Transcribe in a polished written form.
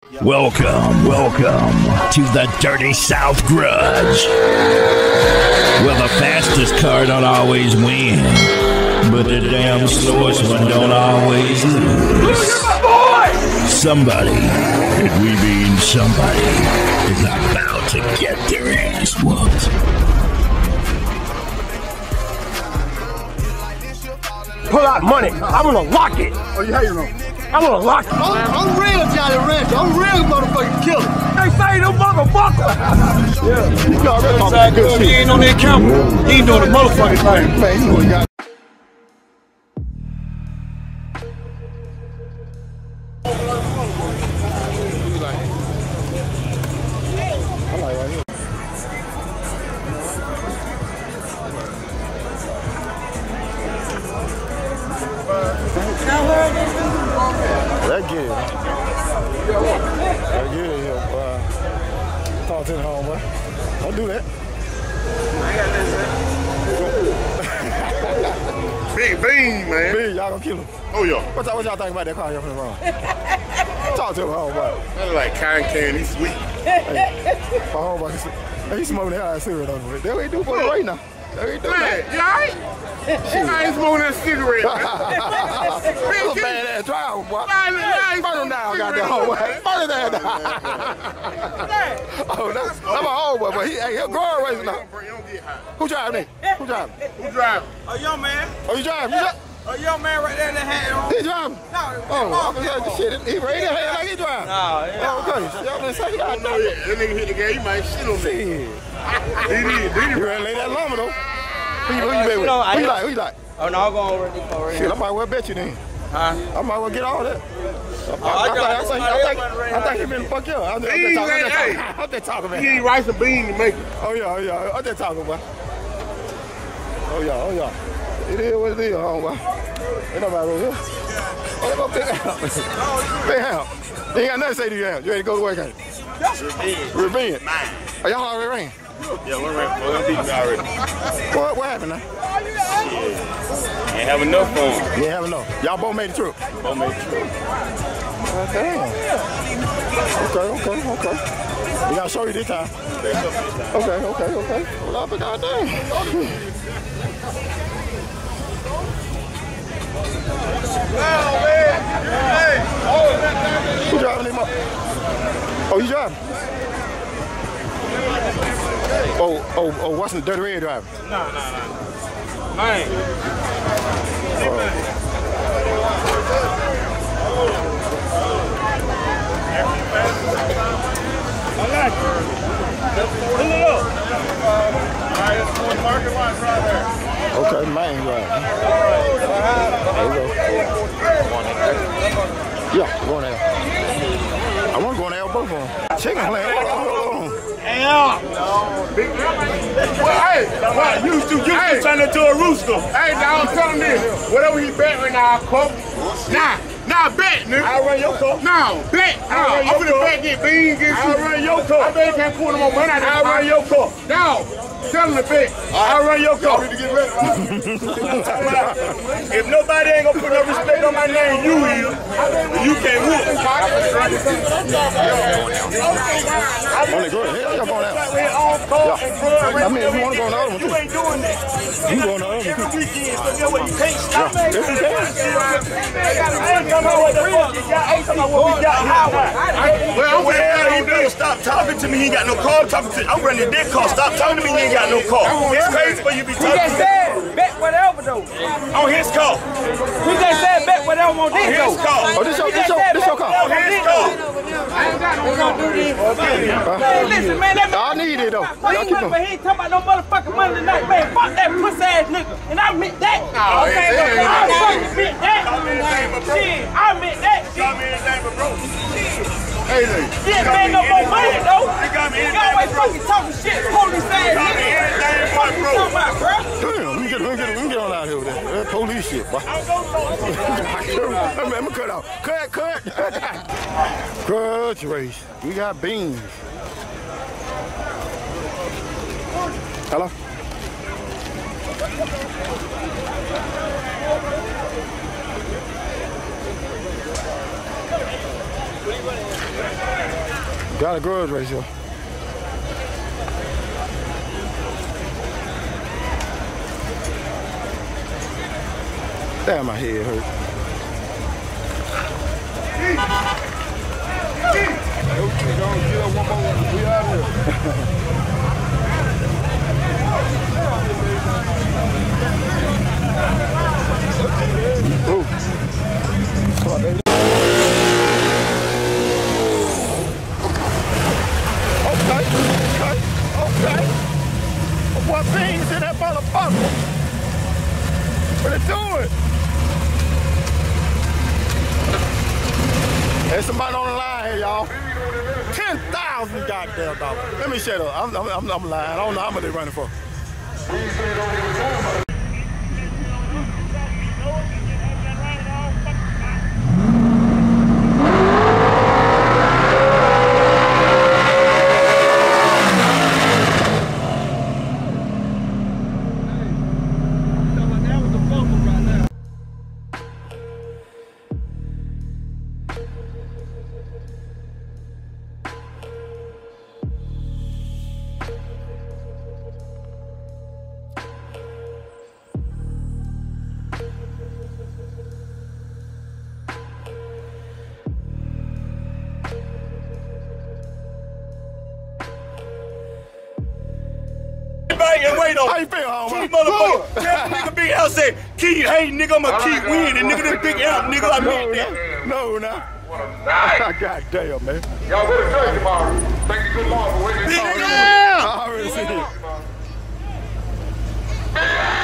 Welcome to the Dirty South Grudge. Well, the fastest car don't always win, but the damn slowest one don't always lose. Somebody, and we mean somebody, is about to get their ass whooped. Pull out money. I'm gonna lock it. Oh, yeah, you know. I'm gonna lock it. I'm real, Johnny Rancher. I'm real motherfucking killer. They say them motherfuckers. Yeah. You already talking good shit. He ain't on that camera. He ain't doing the motherfucking thing. Man, you know he got. That good. That good here. Talk to the homeboy. Don't do that. Big Bean, man. Big, y'all gonna kill him. Oh, yeah. What y'all think about that car here from the wrong? Talk to him, homeboy. That's like cotton candy, sweet. Hey, my homeboy, he's smoking that high cigarette on it. That's what he do for the right now. That's what he do. Man, you alright? I ain't smoking that cigarette, man. That's a badass driver, boy. Burn him down, goddamn homeboy. Burn his ass down. Oh, that's my homeboy, but he'll go racing now. Who driving me? Who driving? Who driving? A young man. Oh, you driving? A young man right there in the hat on. He driving? No. Oh, I'm gonna say shit. He raised his hand like he driving. No, yeah. Oh, okay. Y'all been saying I don't know yet. That nigga hit the game, he might shit on me. Shit. He did. You ready to lay that lumber, though? Who you bet with? Who you like? Oh, no, I'm going over the car. Shit, I might well bet you then. Huh? I might well get all that. I think he been fuck you up. I'm just talking, man. You need rice and beans to make it. Oh, yeah. I'm just talking, boy. Oh, yeah. It is what it is, homeboy. Ain't nobody over here. Oh, they go Big Al. Big Al. You ain't got nothing to say to you, Al. You ready to go to work, ain't you? Revenge. Oh, y'all already ran? Yeah, we're beating already. What happened now? Ain't have enough for him. You ain't have enough. Y'all both made the trip? Both made the trip. Okay. We gotta show you this time. Okay. Well, I'll be goddamn. Who driving him up? Oh, you driving? Oh, what's the dirty red driving? No. Man. I like it. Pull it up. Alright, it's one parking lot right there. Okay, man, right. There you go. Yeah, go on there. I want to go on there both of them. Chicken plant. Hold on. Hey, you turn into a rooster. Hey, now I'm telling this. Whatever he bet right now, I quote. Nah, bet, nigga. I'll run your car. No, bet. I'm gonna bet get beans, get I'll run your car. I bet he can't pull no more money out of I'll run your car. No, tell him to bet. I'll run your car. If nobody ain't gonna put no respect on my name, you will. You can't whoop. Only go ahead. Y'all going out. I mean, if you want to go on the other one, too. You ain't doing that. You go on the other one, too. Every weekend, so you know what, you can't stop me. Yes, you can. I ain't talking about what the fuck you got. I ain't talking about what we got highway. Well, He better stop talking to me. He ain't got no car. I'm running this car. Stop talking to me. He ain't got no car. It's crazy for you to be talking to me. Bet whatever though. On his car. He just said bet whatever on this though. His car. Oh, this your car. On his car. We're gonna do this. Man, listen, man, that I need it, though. He ain't talking about no motherfucking money tonight, man. Fuck that pussy ass nigga. And I admit that. I fucking admit that. Shit, I admit that. hey, nigga. Shit, man, no more money though. He got me You always fucking talking shit, police ass nigga. What you talking about, bro? Damn, let me get on out here with that. That police shit, boy. Let me cut out. Cut. Grudge race. We got beans. Hello? What are you running? Got a grudge ratio. Damn, my head hurt. Okay, don't get one more. We out here. Ooh. Come on, baby. Okay. What beans in that motherfucker? What it doing? There's somebody on the line here, y'all. 10,000 goddamn dollars. Let me shut up. I'm lying. I don't know how much they're running for. And wait on. How you feel, homie? Keep motherfucker. Tell the nigga Big Al say, keep hating, nigga, I'ma keep winning. Nigga, this Big Al, nigga, I meant that. No. God damn, man. Y'all go to church tomorrow. Thank you, good Lord, for waiting. I already see it.